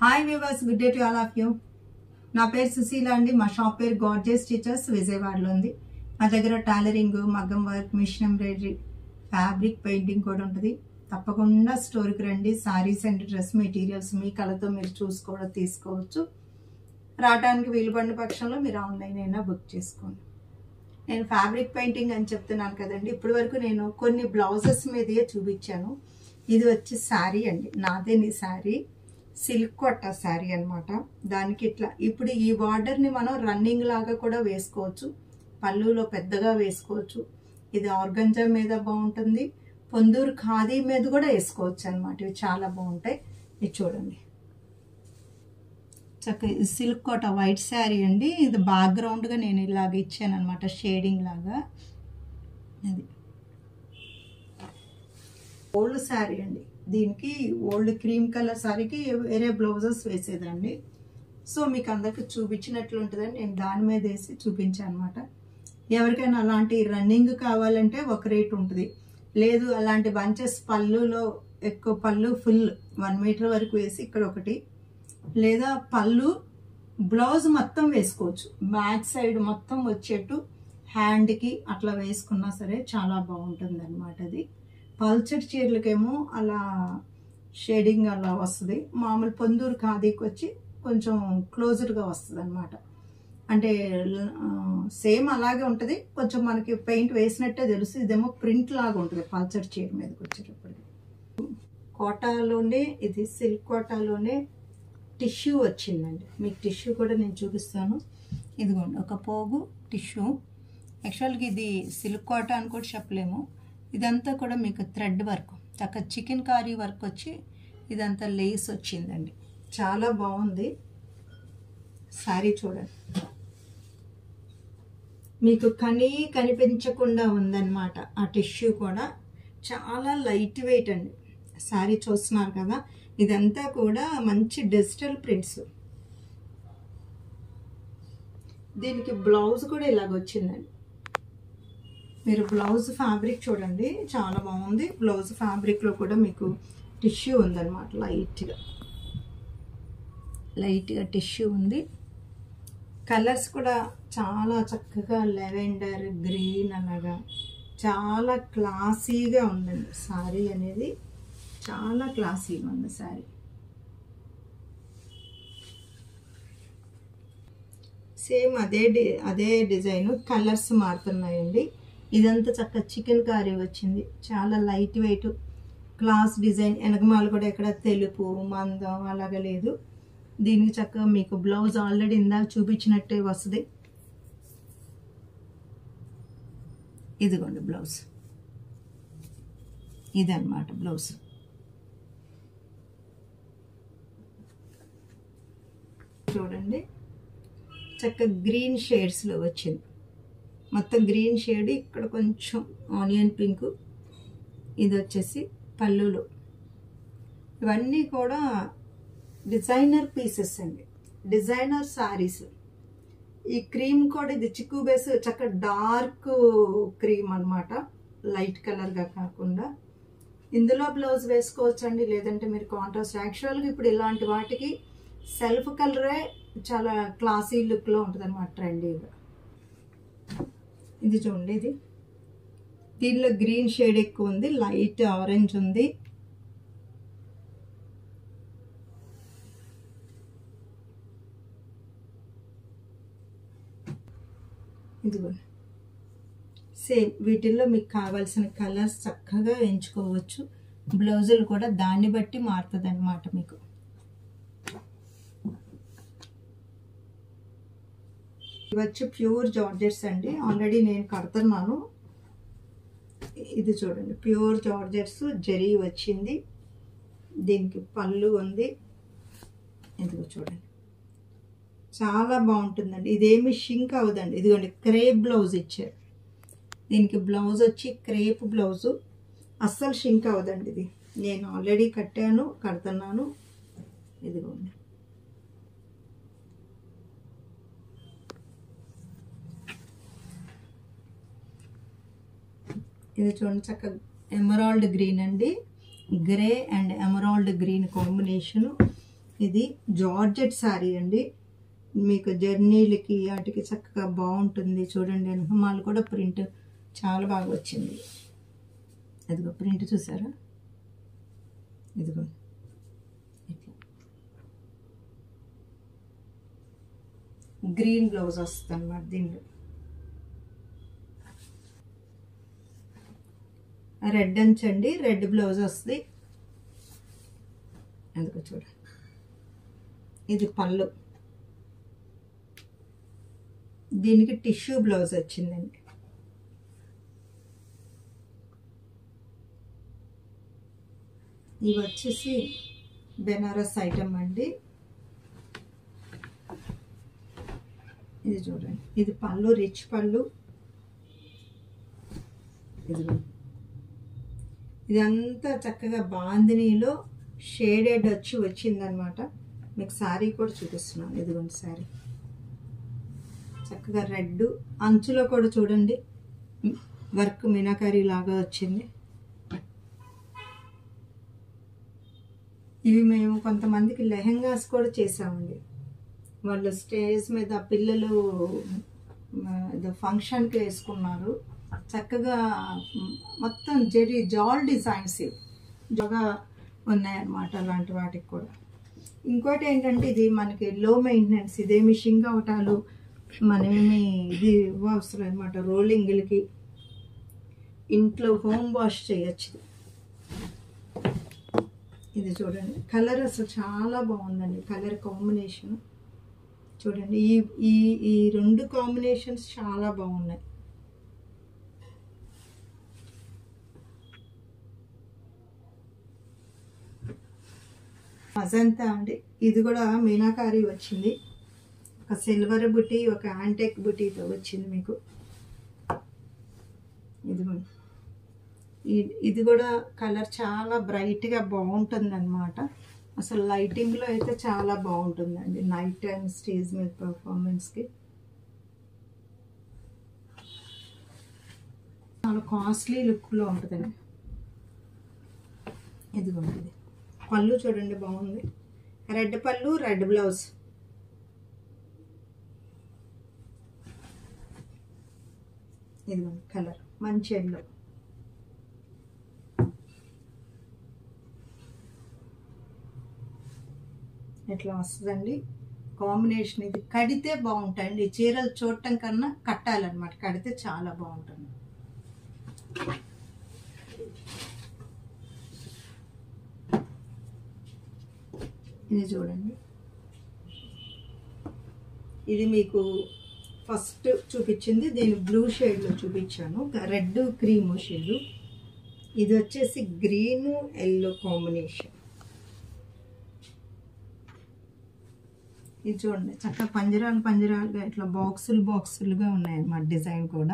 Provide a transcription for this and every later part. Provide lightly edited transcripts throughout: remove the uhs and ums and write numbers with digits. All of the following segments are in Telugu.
Hi viewers, good day to all of you. నా పేరు సుశీల అండి. మా షాప్ పేరు గార్జియస్ స్టిచెస్, విజయవాడలో ఉంది. మా దగ్గర టైలరింగ్, మగ్గం work, machine embroidery, fabric painting కూడా ఉంటుంది. తప్పకుండా స్టోర్కి రండి. సారీస్ అండ్ డ్రెస్ మెటీరియల్స్ మీ కళతో మీరు చూసుకోవడం తీసుకోవచ్చు. రావడానికి వీలు పడిన పక్షంలో మీరు ఆన్లైన్ అయినా బుక్ చేసుకోండి. నేను ఫ్యాబ్రిక్ పెయింటింగ్ అని చెప్తున్నాను కదండి. ఇప్పటి వరకు నేను కొన్ని బ్లౌజెస్ మీదే చూపించాను. ఇది వచ్చి శారీ అండి, నాదేని శారీ, సిల్క్ కొట్ట శారీ అనమాట. దానికి ఇట్లా ఇప్పుడు ఈ బార్డర్ని మనం రన్నింగ్ లాగా కూడా వేసుకోవచ్చు, పళ్ళులో పెద్దగా వేసుకోవచ్చు. ఇది ఆర్గంజా మీద బాగుంటుంది, పొందూరు ఖాదీ మీద కూడా వేసుకోవచ్చు అనమాట. ఇవి చాలా బాగుంటాయి. ఇది చూడండి, చక్కగా సిల్క్ కోట వైట్ శారీ అండి. ఇది బ్యాక్గ్రౌండ్గా నేను ఇలాగ ఇచ్చాను అనమాట, షేడింగ్ లాగా. అది ఓల్డ్ శారీ అండి. దీనికి ఓల్డ్ క్రీమ్ కలర్ శారీకి వేరే బ్లౌజెస్ వేసేదండి. సో మీకు అందరికి చూపించినట్లు ఉంటుందని నేను దాని మీద వేసి చూపించాను అనమాట. ఎవరికైనా అలాంటి రన్నింగ్ కావాలంటే ఒక రేట్ ఉంటుంది, లేదు అలాంటి బంచెస్ పళ్ళులో ఎక్కువ పళ్ళు ఫుల్ 1 మీటర్ వరకు వేసి ఇక్కడ ఒకటి, లేదా పళ్ళు బ్లౌజ్ మొత్తం వేసుకోవచ్చు. బ్యాక్ సైడ్ మొత్తం వచ్చేట్టు హ్యాండ్కి అట్లా వేసుకున్నా సరే చాలా బాగుంటుంది అనమాట. అది పల్చర్ చీరలకేమో అలా షేడింగ్ అలా వస్తుంది. మామూలు పొందూరు ఖాదీకి వచ్చి కొంచెం క్లోజ్డ్గా వస్తుంది అనమాట. అంటే సేమ్ అలాగే ఉంటుంది, కొంచెం మనకి పెయింట్ వేసినట్టే తెలుసు. ఇదేమో ప్రింట్ లాగా ఉంటుంది పల్చర్ చీర మీదకి వచ్చేటప్పటికి. కోటాలోనే ఇది సిల్క్ కోటాలోనే టిష్యూ వచ్చిందండి. మీకు టిష్యూ కూడా నేను చూపిస్తాను. ఇదిగోండి ఒక పోగు టిష్యూ. యాక్చువల్గా ఇది సిల్క్ కోట అని కూడా చెప్పలేము. ఇదంతా కూడా మీకు థ్రెడ్ వర్క్, చక్కగా చికెన్ కారీ వర్క్ వచ్చి ఇదంతా లేస్ వచ్చిందండి. చాలా బాగుంది శారీ. చూడండి, మీకు కనిపించకుండా ఉందన్నమాట. ఆ టిష్యూ కూడా చాలా లైట్ వెయిట్ అండి. శారీ చూస్తున్నారు కదా, ఇదంతా కూడా మంచి డిజిటల్ ప్రింట్స్. దీనికి బ్లౌజ్ కూడా ఇలాగ వచ్చిందండి. మీరు బ్లౌజ్ ఫ్యాబ్రిక్ చూడండి, చాలా బాగుంది. బ్లౌజ్ ఫ్యాబ్రిక్లో కూడా మీకు టిష్యూ ఉందన్నమాట. లైట్గా టిష్యూ ఉంది. కలర్స్ కూడా చాలా చక్కగా లెవెండర్, గ్రీన్ అలాగా చాలా క్లాసీగా ఉందండి. శారీ అనేది చాలా క్లాసీగా ఉంది శారీ. సేమ్ అదే డిజైన్, కలర్స్ మారుతున్నాయండి. ఇదంతా చక్కగా చికెన్ కారీ వచ్చింది. చాలా లైట్ వెయిట్ క్లాస్ డిజైన్. వెనకమాల కూడా ఎక్కడ తెలుపు మందం అలాగ లేదు. దీనికి చక్కగా మీకు బ్లౌజ్ ఆల్రెడీ ఇందాక చూపించినట్టే వస్తుంది. ఇదిగోండి బ్లౌజ్, ఇదన్నమాట బ్లౌజ్. చూడండి, చక్కగా గ్రీన్ షేడ్స్లో వచ్చింది. మొత్తం గ్రీన్ షేడ్, ఇక్కడ కొంచెం ఆనియన్ పింక్. ఇది వచ్చేసి పళ్ళులో. ఇవన్నీ కూడా డిజైనర్ పీసెస్ అండి, డిజైనర్ శారీస్. ఈ క్రీమ్ కూడా ఇది చిక్కు బేస్, చక్కగా డార్క్ క్రీమ్ అనమాట, లైట్ కలర్గా కాకుండా. ఇందులో బ్లౌజ్ వేసుకోవచ్చు అండి, లేదంటే మీరు కాంట్రాస్ట్. యాక్చువల్గా ఇప్పుడు ఇలాంటి వాటికి సెల్ఫ్ కలరే చాలా క్లాసీ లుక్లో ఉంటుంది అనమాట, ట్రెండీగా. ఇది చూడండి, ఇది దీనిలో గ్రీన్ షేడ్ ఎక్కువ ఉంది, లైట్ ఆరెంజ్ ఉంది. ఇదిగోండి సేమ్ వీటిల్లో మీకు కావాల్సిన కలర్స్ చక్కగా ఎంచుకోవచ్చు. బ్లౌజులు కూడా దాన్ని బట్టి మారుతుంది అనమాట మీకు. ఇవి వచ్చి ప్యూర్ జార్జెట్స్ అండి, ఆల్రెడీ నేను కడుతున్నాను. ఇది చూడండి, ప్యూర్ జార్జెట్స్, జరీ వచ్చింది. దీనికి పళ్ళు ఉంది. ఇదిగో చూడండి, చాలా బాగుంటుందండి. ఇదేమి షింక్ అవ్వదండి. ఇదిగోండి క్రేప్ బ్లౌజ్ ఇచ్చారు. దీనికి బ్లౌజ్ వచ్చి క్రేప్ బ్లౌజు, అస్సలు షింక్ అవ్వదండి. ఇది నేను ఆల్రెడీ కడుతున్నాను. ఇదిగోండి, ఇది చూడండి చక్కగా ఎమరాల్డ్ గ్రీన్ అండి, grey and emerald green combination. ఇది జార్జెట్ శారీ అండి. మీకు జర్నీలకి వాటికి చక్కగా బాగుంటుంది. చూడండి వెనకమాలు కూడా ప్రింట్ చాలా బాగా వచ్చింది. ఇదిగో ప్రింట్ చూసారా, ఇదిగో ఇట్లా గ్రీన్ బ్లౌజ్ వస్తుంది అన్నమాట. దీనిలో రెడ్ అంచండి, రెడ్ బ్లౌజ్ వస్తుంది. అందుకో చూడండి, ఇది పళ్ళు. దీనికి టిష్యూ బ్లౌజ్ వచ్చిందండి. ఇవి వచ్చేసి బెనారస్ ఐటమ్ అండి. ఇది చూడండి, ఇది పళ్ళు, రిచ్ పళ్ళు. ఇదంతా చక్కగా బాందినీలో షేడెడ్ వచ్చిందనమాట. మీకు శారీ కూడా చూపిస్తున్నాను. ఇదిగోండి శారీ చక్కగా రెడ్, అంచులో కూడా చూడండి వర్క్ మీనాకారి లాగా వచ్చింది. ఇవి మేము కొంతమందికి లెహెంగాస్ కూడా చేసామండి. వాళ్ళు స్టేజ్ మీద పిల్లలు ఫంక్షన్కి వేసుకున్నారు. చక్కగా మొత్తం జాల్ డిజైన్స్ బాగా ఉన్నాయన్నమాట. అలాంటి వాటికి కూడా. ఇంకోటి ఏంటంటే ఇది మనకి లో మెయింటెనెన్స్. ఇదేమి షింగ్ అవటాలు మనమేమి ఇది అవసరం అనమాట. రోలింగ్లకి ఇంట్లో హోమ్ వాష్ చేయొచ్చు. ఇది చూడండి, కలర్ అసలు చాలా బాగుందండి. కలర్ కాంబినేషన్ చూడండి, ఈ రెండు కాంబినేషన్స్ చాలా బాగున్నాయి. మజంతా అండి. ఇది కూడా మీనాకారి వచ్చింది. ఒక సిల్వర్ బుటీ, ఒక యాంటెక్ బుటీతో వచ్చింది మీకు. ఇదిగోండి, ఇది కూడా కలర్ చాలా బ్రైట్గా బాగుంటుంది అనమాట. అసలు లైటింగ్లో అయితే చాలా బాగుంటుందండి. నైట్ టైం స్టేజ్ మీద పర్ఫార్మెన్స్కి చాలా కాస్ట్లీ లుక్లో ఉంటుందండి. ఇదిగోండి, ఇది పళ్ళు చూడండి బాగుంది. Red pallu, red blouse. ఇదిగోండి కలర్ మంచి ఎల్లో. ఇట్లా వస్తుందండి కాంబినేషన్. ఇది కడితే బాగుంటాయండి. చీరలు చూడటం కన్నా కట్టాలన్నమాట. కడితే చాలా బాగుంటుంది. ఇది చూడండి, ఇది మీకు ఫస్ట్ చూపించింది. దీని బ్లూ షేడ్లో చూపించాను, రెడ్ క్రీమ్ షేడు. ఇది వచ్చేసి గ్రీన్ ఎల్లో కాంబినేషన్. ఇది చూడండి చక్కగా పంజరాలుగా ఇట్లా బాక్సులుగా ఉన్నాయన్నమాట. డిజైన్ కూడా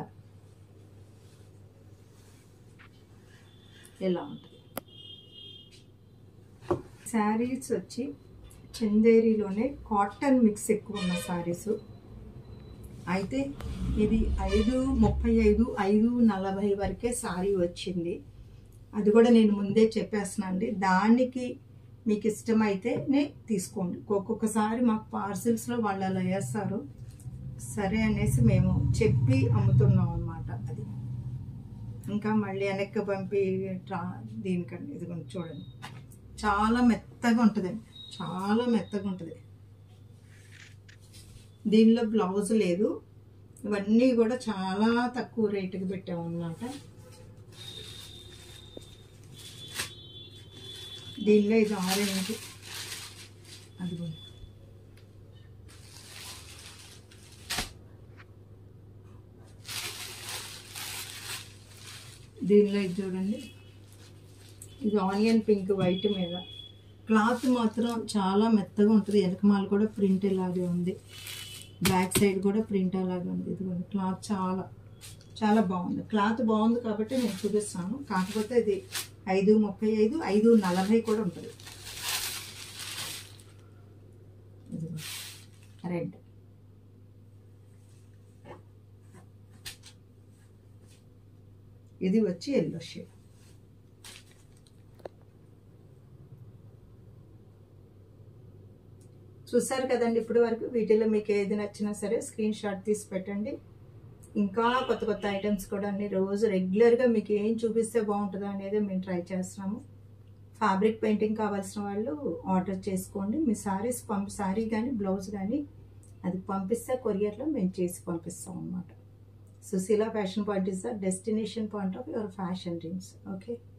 ఎలా ఉంటుంది. శారీస్ వచ్చి చందేరిలోనే కాటన్ మిక్స్ ఎక్కువ ఉన్న శారీస్. అయితే ఇది 535, 540 వరకే శారీ వచ్చింది. అది కూడా నేను ముందే చెప్పేస్తున్నాను అండి. దానికి మీకు ఇష్టమైతేనే తీసుకోండి. ఒక్కొక్కసారి మాకు పార్సిల్స్లో వాళ్ళు అలా వేస్తారు. సరే అనేసి మేము చెప్పి అమ్ముతున్నాం అన్నమాట. అది ఇంకా మళ్ళీ వెనక్కి పంపి దీనికండి. ఇది చూడండి, చాలా మెత్తగా ఉంటుందండి. చాలా మెత్తగా ఉంటుంది. దీనిలో బ్లౌజ్ లేదు. ఇవన్నీ కూడా చాలా తక్కువ రేటుకి పెట్టామన్నమాట. దీనిలో ఇది ఆరెంజ్. అదిగో దీనిలో ఇది చూడండి, ఇది ఆనియన్ పింక్ వైట్ మీద. క్లాత్ మాత్రం చాలా మెత్తగా ఉంటుంది. వెనకమాల కూడా ప్రింట్ ఇలాగే ఉంది. బ్యాక్ సైడ్ కూడా ప్రింట్ అలాగే ఉంది. ఇదిగోండి, క్లాత్ చాలా చాలా బాగుంది. క్లాత్ బాగుంది కాబట్టి నేను చూపిస్తాను. కాకపోతే ఇది 535, 540 కూడా ఉంటుంది. ఇదిగో రెడ్. ఇది వచ్చి ఎల్లో షేడ్. చూసారు కదండి ఇప్పటి వరకు. వీటిలో మీకు ఏది నచ్చినా సరే స్క్రీన్ షాట్ తీసి పెట్టండి. ఇంకా కొత్త కొత్త ఐటమ్స్ కూడా అన్ని రోజు రెగ్యులర్గా మీకు ఏం చూపిస్తే బాగుంటుందో అనేది మేము ట్రై చేస్తున్నాము. ఫ్యాబ్రిక్ పెయింటింగ్ కావాల్సిన వాళ్ళు ఆర్డర్ చేసుకోండి. మీ శారీ కానీ బ్లౌజ్ కానీ అది పంపిస్తే కొరియర్లో మేము చేసి పంపిస్తాం అన్నమాట. Sushila fashion point is the destination point of your fashion dreams. Okay.